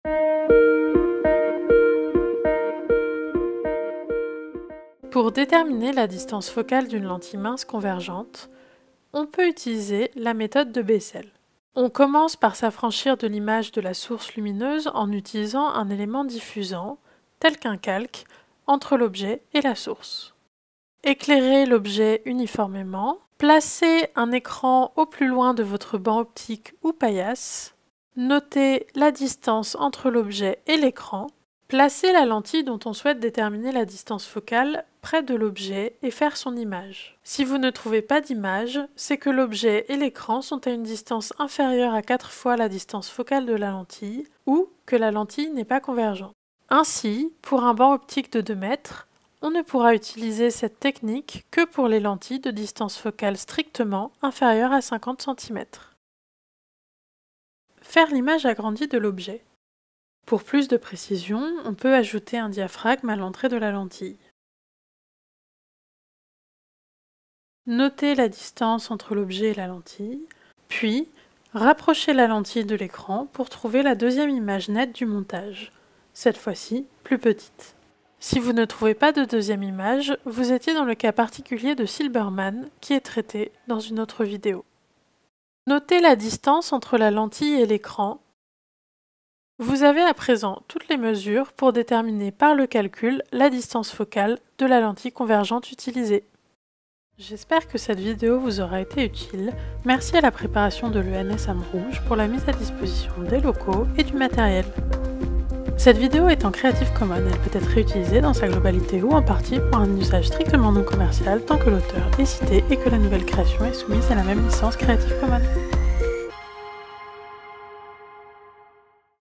Pour déterminer la distance focale d'une lentille mince convergente, on peut utiliser la méthode de Bessel. On commence par s'affranchir de l'image de la source lumineuse en utilisant un élément diffusant, tel qu'un calque, entre l'objet et la source. Éclairez l'objet uniformément, placez un écran au plus loin de votre banc optique ou paillasse, notez la distance entre l'objet et l'écran, placez la lentille dont on souhaite déterminer la distance focale près de l'objet et faire son image. Si vous ne trouvez pas d'image, c'est que l'objet et l'écran sont à une distance inférieure à 4 fois la distance focale de la lentille ou que la lentille n'est pas convergente. Ainsi, pour un banc optique de 2 mètres, on ne pourra utiliser cette technique que pour les lentilles de distance focale strictement inférieure à 50 cm. Faire l'image agrandie de l'objet. Pour plus de précision, on peut ajouter un diaphragme à l'entrée de la lentille. Notez la distance entre l'objet et la lentille, puis rapprochez la lentille de l'écran pour trouver la deuxième image nette du montage, cette fois-ci plus petite. Si vous ne trouvez pas de deuxième image, vous étiez dans le cas particulier de Silberman qui est traité dans une autre vidéo. Notez la distance entre la lentille et l'écran. Vous avez à présent toutes les mesures pour déterminer par le calcul la distance focale de la lentille convergente utilisée. J'espère que cette vidéo vous aura été utile. Merci à la préparation de l'ENS Amrouge pour la mise à disposition des locaux et du matériel. Cette vidéo est en Creative Commons, elle peut être réutilisée dans sa globalité ou en partie pour un usage strictement non commercial tant que l'auteur est cité et que la nouvelle création est soumise à la même licence Creative Commons.